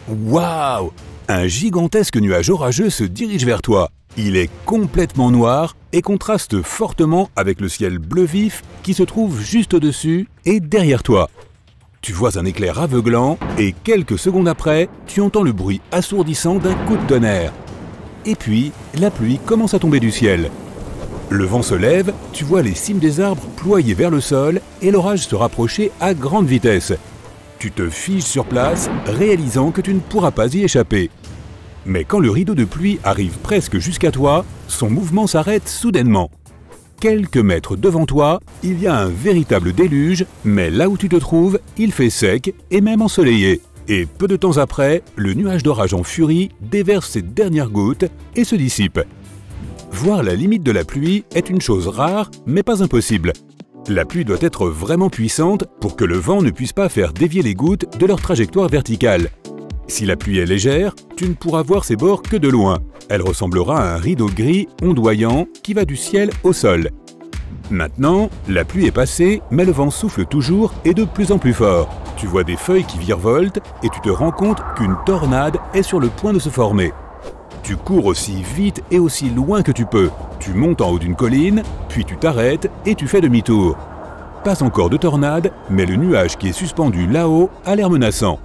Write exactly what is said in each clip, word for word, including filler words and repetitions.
Waouh! Un gigantesque nuage orageux se dirige vers toi. Il est complètement noir et contraste fortement avec le ciel bleu vif qui se trouve juste au-dessus et derrière toi. Tu vois un éclair aveuglant et quelques secondes après, tu entends le bruit assourdissant d'un coup de tonnerre. Et puis, la pluie commence à tomber du ciel. Le vent se lève, tu vois les cimes des arbres ployer vers le sol et l'orage se rapprocher à grande vitesse. Tu te figes sur place, réalisant que tu ne pourras pas y échapper. Mais quand le rideau de pluie arrive presque jusqu'à toi, son mouvement s'arrête soudainement. Quelques mètres devant toi, il y a un véritable déluge, mais là où tu te trouves, il fait sec et même ensoleillé. Et peu de temps après, le nuage d'orage en furie déverse ses dernières gouttes et se dissipe. Voir la limite de la pluie est une chose rare, mais pas impossible. La pluie doit être vraiment puissante pour que le vent ne puisse pas faire dévier les gouttes de leur trajectoire verticale. Si la pluie est légère, tu ne pourras voir ses bords que de loin. Elle ressemblera à un rideau gris ondoyant qui va du ciel au sol. Maintenant, la pluie est passée, mais le vent souffle toujours et de plus en plus fort. Tu vois des feuilles qui virevoltent et tu te rends compte qu'une tornade est sur le point de se former. Tu cours aussi vite et aussi loin que tu peux. Tu montes en haut d'une colline, puis tu t'arrêtes et tu fais demi-tour. Pas encore de tornade, mais le nuage qui est suspendu là-haut a l'air menaçant.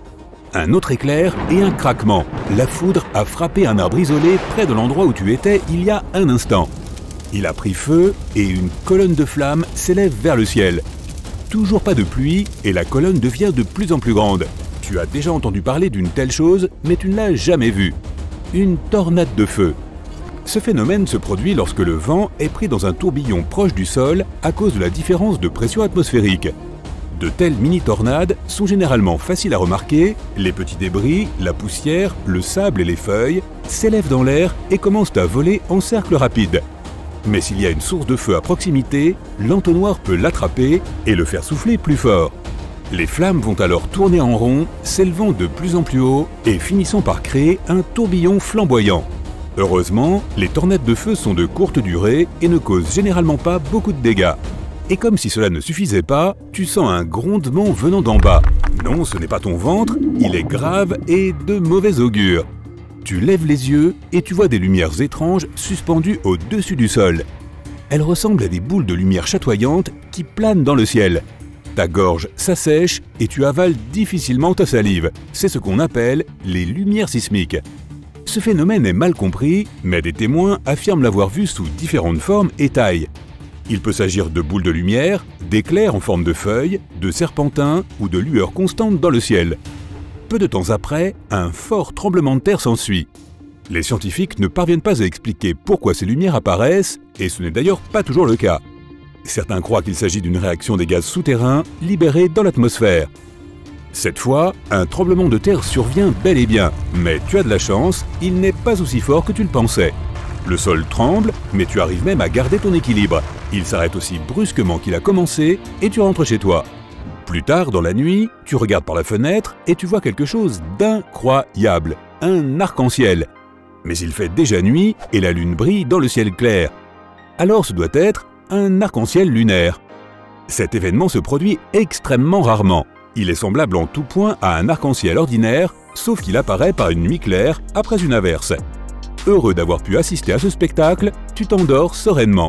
Un autre éclair et un craquement. La foudre a frappé un arbre isolé près de l'endroit où tu étais il y a un instant. Il a pris feu et une colonne de flammes s'élève vers le ciel. Toujours pas de pluie et la colonne devient de plus en plus grande. Tu as déjà entendu parler d'une telle chose, mais tu ne l'as jamais vue. Une tornade de feu. Ce phénomène se produit lorsque le vent est pris dans un tourbillon proche du sol à cause de la différence de pression atmosphérique. De telles mini-tornades sont généralement faciles à remarquer, les petits débris, la poussière, le sable et les feuilles s'élèvent dans l'air et commencent à voler en cercle rapide. Mais s'il y a une source de feu à proximité, l'entonnoir peut l'attraper et le faire souffler plus fort. Les flammes vont alors tourner en rond, s'élevant de plus en plus haut et finissant par créer un tourbillon flamboyant. Heureusement, les tornades de feu sont de courte durée et ne causent généralement pas beaucoup de dégâts. Et comme si cela ne suffisait pas, tu sens un grondement venant d'en bas. Non, ce n'est pas ton ventre, il est grave et de mauvais augure. Tu lèves les yeux et tu vois des lumières étranges suspendues au-dessus du sol. Elles ressemblent à des boules de lumière chatoyantes qui planent dans le ciel. Ta gorge s'assèche et tu avales difficilement ta salive. C'est ce qu'on appelle les lumières sismiques. Ce phénomène est mal compris, mais des témoins affirment l'avoir vu sous différentes formes et tailles. Il peut s'agir de boules de lumière, d'éclairs en forme de feuilles, de serpentins ou de lueurs constantes dans le ciel. Peu de temps après, un fort tremblement de terre s'ensuit. Les scientifiques ne parviennent pas à expliquer pourquoi ces lumières apparaissent, et ce n'est d'ailleurs pas toujours le cas. Certains croient qu'il s'agit d'une réaction des gaz souterrains libérés dans l'atmosphère. Cette fois, un tremblement de terre survient bel et bien, mais tu as de la chance, il n'est pas aussi fort que tu le pensais. Le sol tremble, mais tu arrives même à garder ton équilibre. Il s'arrête aussi brusquement qu'il a commencé et tu rentres chez toi. Plus tard, dans la nuit, tu regardes par la fenêtre et tu vois quelque chose d'incroyable, un arc-en-ciel. Mais il fait déjà nuit et la lune brille dans le ciel clair. Alors ce doit être un arc-en-ciel lunaire. Cet événement se produit extrêmement rarement. Il est semblable en tout point à un arc-en-ciel ordinaire, sauf qu'il apparaît par une nuit claire après une averse. Heureux d'avoir pu assister à ce spectacle, tu t'endors sereinement.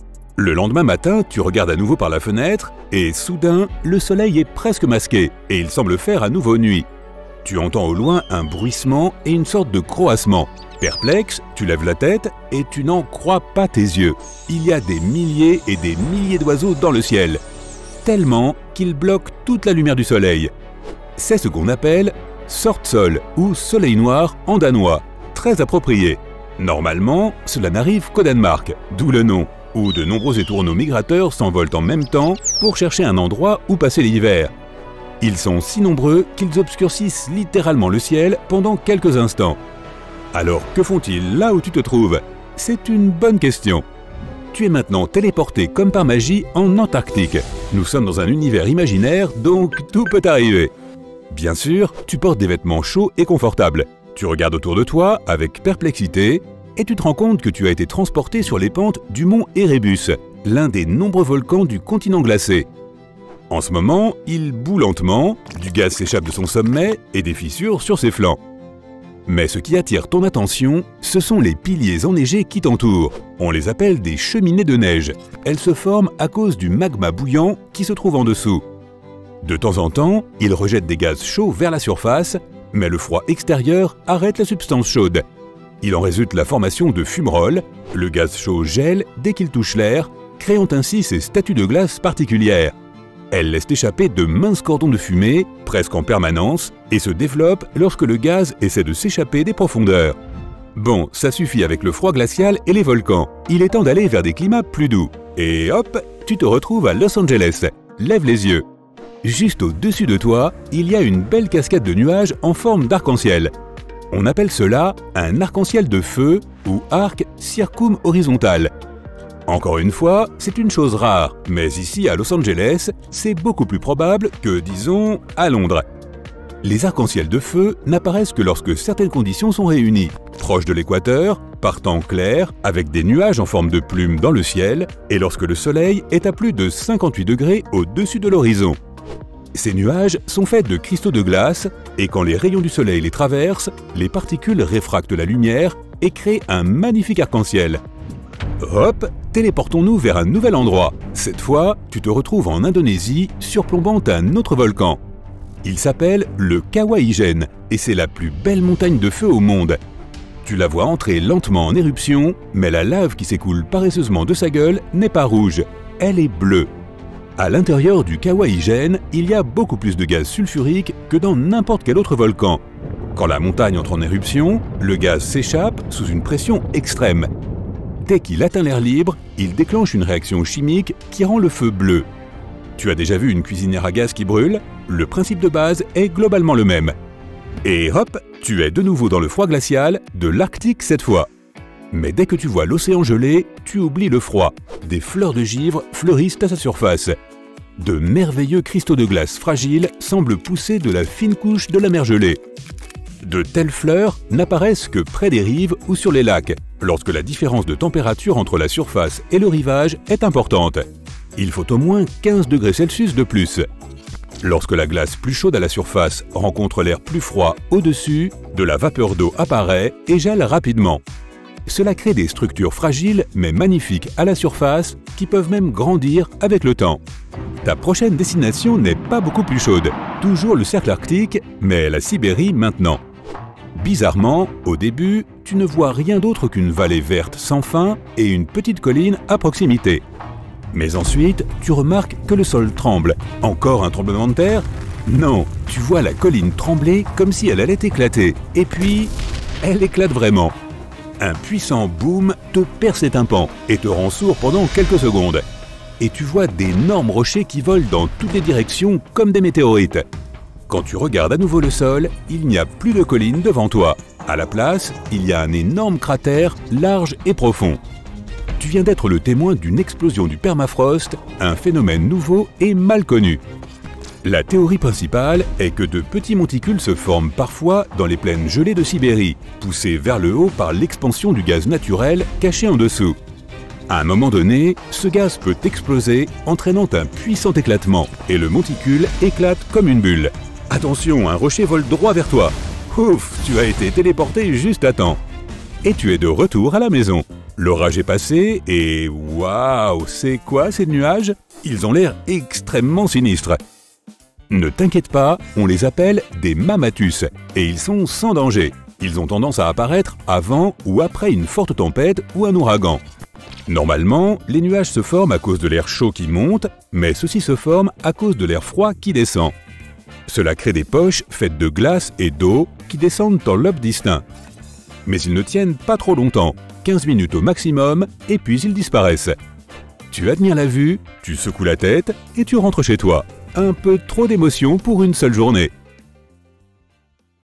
Le lendemain matin, tu regardes à nouveau par la fenêtre et soudain, le soleil est presque masqué et il semble faire à nouveau nuit. Tu entends au loin un bruissement et une sorte de croassement. Perplexe, tu lèves la tête et tu n'en crois pas tes yeux. Il y a des milliers et des milliers d'oiseaux dans le ciel, tellement qu'ils bloquent toute la lumière du soleil. C'est ce qu'on appelle « sortsol » ou « soleil noir » en danois, très approprié. Normalement, cela n'arrive qu'au Danemark, d'où le nom, où de nombreux étourneaux migrateurs s'envolent en même temps pour chercher un endroit où passer l'hiver. Ils sont si nombreux qu'ils obscurcissent littéralement le ciel pendant quelques instants. Alors que font-ils là où tu te trouves? C'est une bonne question. Tu es maintenant téléporté comme par magie en Antarctique. Nous sommes dans un univers imaginaire, donc tout peut arriver. Bien sûr, tu portes des vêtements chauds et confortables. Tu regardes autour de toi avec perplexité et tu te rends compte que tu as été transporté sur les pentes du mont Erebus, l'un des nombreux volcans du continent glacé. En ce moment, il bout lentement, du gaz s'échappe de son sommet et des fissures sur ses flancs. Mais ce qui attire ton attention, ce sont les piliers enneigés qui t'entourent. On les appelle des cheminées de neige. Elles se forment à cause du magma bouillant qui se trouve en dessous. De temps en temps, ils rejettent des gaz chauds vers la surface, mais le froid extérieur arrête la substance chaude. Il en résulte la formation de fumerolles. Le gaz chaud gèle dès qu'il touche l'air, créant ainsi ces statues de glace particulières. Elles laissent échapper de minces cordons de fumée, presque en permanence, et se développent lorsque le gaz essaie de s'échapper des profondeurs. Bon, ça suffit avec le froid glacial et les volcans. Il est temps d'aller vers des climats plus doux. Et hop, tu te retrouves à Los Angeles. Lève les yeux. Juste au-dessus de toi, il y a une belle cascade de nuages en forme d'arc-en-ciel. On appelle cela un arc-en-ciel de feu ou arc circum-horizontal. Encore une fois, c'est une chose rare, mais ici à Los Angeles, c'est beaucoup plus probable que, disons, à Londres. Les arcs-en-ciel de feu n'apparaissent que lorsque certaines conditions sont réunies, proches de l'équateur, par temps clair, avec des nuages en forme de plumes dans le ciel, et lorsque le soleil est à plus de cinquante-huit degrés au-dessus de l'horizon. Ces nuages sont faits de cristaux de glace, et quand les rayons du soleil les traversent, les particules réfractent la lumière et créent un magnifique arc-en-ciel. Hop, téléportons-nous vers un nouvel endroit. Cette fois, tu te retrouves en Indonésie, surplombant un autre volcan. Il s'appelle le Kawah Ijen, et c'est la plus belle montagne de feu au monde. Tu la vois entrer lentement en éruption, mais la lave qui s'écoule paresseusement de sa gueule n'est pas rouge, elle est bleue. À l'intérieur du Kawah Ijen, il y a beaucoup plus de gaz sulfurique que dans n'importe quel autre volcan. Quand la montagne entre en éruption, le gaz s'échappe sous une pression extrême. Dès qu'il atteint l'air libre, il déclenche une réaction chimique qui rend le feu bleu. Tu as déjà vu une cuisinière à gaz qui brûle? Le principe de base est globalement le même. Et hop, tu es de nouveau dans le froid glacial, de l'Arctique cette fois. Mais dès que tu vois l'océan gelé, tu oublies le froid. Des fleurs de givre fleurissent à sa surface. De merveilleux cristaux de glace fragiles semblent pousser de la fine couche de la mer gelée. De telles fleurs n'apparaissent que près des rives ou sur les lacs, lorsque la différence de température entre la surface et le rivage est importante. Il faut au moins quinze degrés Celsius de plus. Lorsque la glace plus chaude à la surface rencontre l'air plus froid au-dessus, de la vapeur d'eau apparaît et gèle rapidement. Cela crée des structures fragiles mais magnifiques à la surface qui peuvent même grandir avec le temps. Ta prochaine destination n'est pas beaucoup plus chaude, toujours le cercle arctique, mais la Sibérie maintenant. Bizarrement, au début, tu ne vois rien d'autre qu'une vallée verte sans fin et une petite colline à proximité. Mais ensuite, tu remarques que le sol tremble. Encore un tremblement de terre? Non, tu vois la colline trembler comme si elle allait éclater. Et puis, elle éclate vraiment. Un puissant boom te perce les tympans et te rend sourd pendant quelques secondes. Et tu vois d'énormes rochers qui volent dans toutes les directions comme des météorites. Quand tu regardes à nouveau le sol, il n'y a plus de colline devant toi. À la place, il y a un énorme cratère large et profond. Tu viens d'être le témoin d'une explosion du permafrost, un phénomène nouveau et mal connu. La théorie principale est que de petits monticules se forment parfois dans les plaines gelées de Sibérie, poussés vers le haut par l'expansion du gaz naturel caché en dessous. À un moment donné, ce gaz peut exploser, entraînant un puissant éclatement, et le monticule éclate comme une bulle. Attention, un rocher vole droit vers toi. Ouf, tu as été téléporté juste à temps. Et tu es de retour à la maison. L'orage est passé et waouh, c'est quoi ces nuages? Ils ont l'air extrêmement sinistres. Ne t'inquiète pas, on les appelle des mammatus et ils sont sans danger. Ils ont tendance à apparaître avant ou après une forte tempête ou un ouragan. Normalement, les nuages se forment à cause de l'air chaud qui monte, mais ceux-ci se forment à cause de l'air froid qui descend. Cela crée des poches faites de glace et d'eau qui descendent en lobes distincts. Mais ils ne tiennent pas trop longtemps, quinze minutes au maximum, et puis ils disparaissent. Tu admires la vue, tu secoues la tête et tu rentres chez toi. Un peu trop d'émotion pour une seule journée.